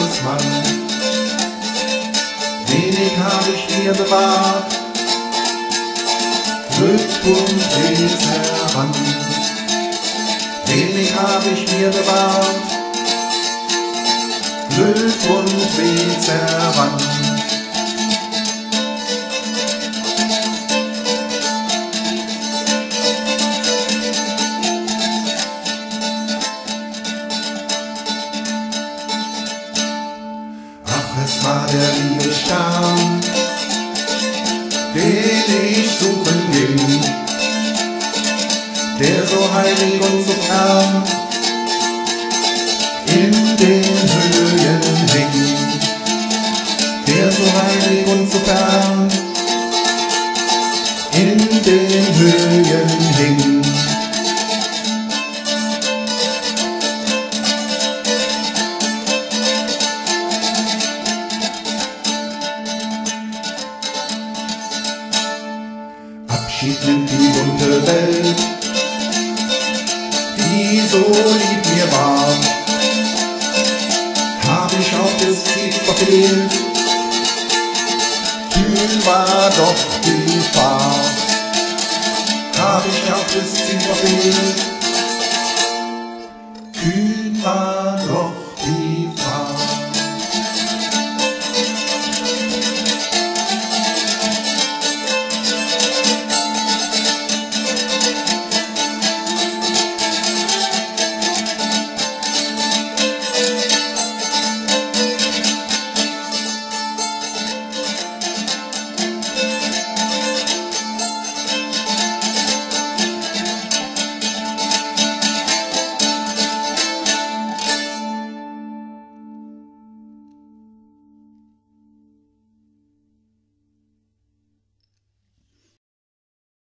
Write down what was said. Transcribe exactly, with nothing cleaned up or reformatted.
armes Mann. Wenig hab ich mir bewahrt, Glück und weht heran. Wenig hab ich mir bewahrt, Glück und weht heran. Es war der liebe Stern, den ich suchen ging, der so heilig und so fern in den Höhen hing, der so heilig und so fern in den Höhen hing. Abschied nimmt die bunte Welt, die so lieb mir war. Hab ich auch das Ziel verfehlt, kühl war doch die Fahrt. Hab ich auch das Ziel verfehlt,